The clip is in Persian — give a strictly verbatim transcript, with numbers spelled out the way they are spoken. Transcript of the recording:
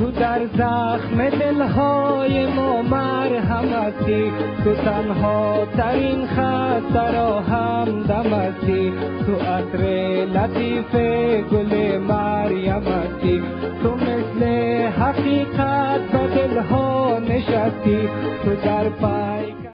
تو در زخم دلهای ما مرحمتی، تو تنها ترین خسته را همدمتی، تو عطر لطیف گل مریمتی، تو مثل حقیقت به دلها نشستی، تو در پای